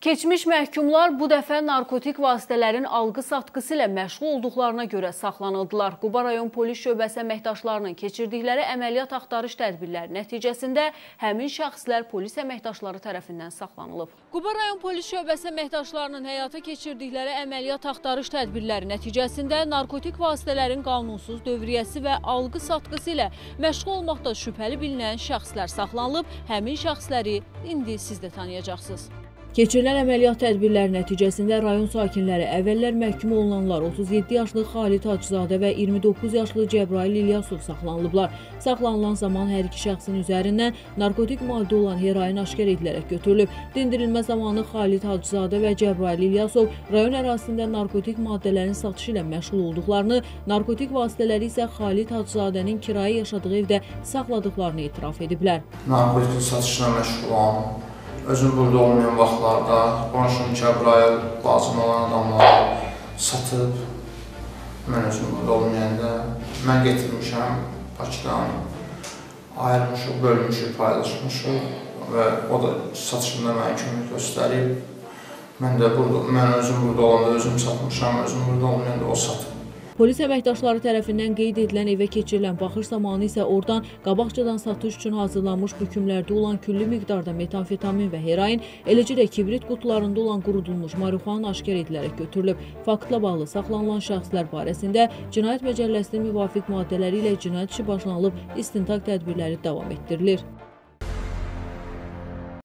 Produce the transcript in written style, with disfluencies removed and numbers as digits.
Keçmiş məhkumlar bu dəfə narkotik vasitələrin alqı-satqısı ilə məşğul olduqlarına görə saxlanıldılar. Quba rayon polis şöbəsi əməkdaşlarının keçirdikləri əməliyyat axtarış tədbirləri nəticəsində həmin şəxslər polis əməkdaşları tərəfindən saxlanılıb. Quba rayon polis şöbəsi əməkdaşlarının həyata keçirdikləri əməliyyat axtarış tədbirləri nəticəsində narkotik vasitələrin qanunsuz dövriyyəsi və alqı-satqısı ilə məşğul olmaqda şübhəli bilinən şəxslər saxlanılıb. Həmin şəxsləri indi siz də tanıyacaqsınız. Keçirilən əməliyyat tədbirləri nəticəsində rayon sakinləri əvvəllər məhkum olunanlar 37 yaşlı Xalid Hacızadə və 29 yaşlı Cəbrayıl İlyasov saxlanılıblar. Saxlanılan zaman hər iki şəxsin üzərindən narkotik maddə olan heroin aşkar edilərək götürülüb. Dindirilmə zamanı Xalid Hacızadə və Cəbrayıl İlyasov rayon ərazisində narkotik maddələrin satışı ilə məşğul olduqlarını, narkotik vasitələri isə Xalid Hacızadənin kirayə yaşadığı evdə saxladıqlarını etiraf ediblər. Narkotik satışına məşğul olan, özüm burada olmayan vaxtlarda qonşum Cəbrayıl lazım olan adamları satıb, mən özüm burada olmayanda mən getirmişəm Bakıdan, ayırmışıq, bölmüşük, paylaşmışıq və o da satışında mənə kömək göstərib. Mən özüm burada olanda özüm satmışam, özüm burada olmayanda o satıb. Polis əməkdaşları tərəfindən qeyd edilən evə keçirilən baxış zamanı isə oradan qabaqcadan satış üçün hazırlanmış bükümlərdə olan külli miqdarda metamfetamin və heroin, eləcə də kibrit qutularında olan qurudulmuş marihuana aşkar edilərək götürülüb. Faktla bağlı saxlanılan şəxslər barəsində Cinayət Məcəlləsinin müvafiq maddələri ilə cinayət işi başlanılıb, istintaq tədbirləri davam etdirilir.